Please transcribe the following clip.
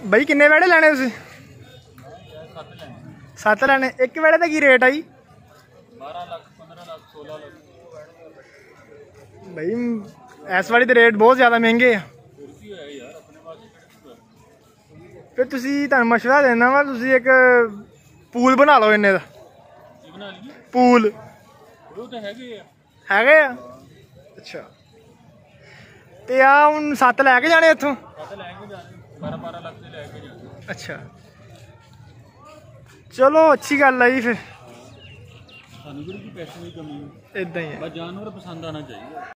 बई किन्ने वेड़े लैने तुसीं? 7 लैने। एक वेड़े का की रेट आई? 12 लाख 15 लाख 16 लाख। बई इस वाली तो रेट बहुत ज़्यादा महंगे है। फिर तुसीं तुहानूं मशवरा देना वा, तुसीं एक पूल बना लो इन्ने दा। पूल हैगे आ? अच्छा ते आ हुण 7 लैके जाने इत्थों? 12 लाख से लैके जाने। अच्छा चलो अच्छी गल है जी। फिर सानूं भी पैसे की कमी है, इदां ही है, बस जानवर पसंद आना चाहिए।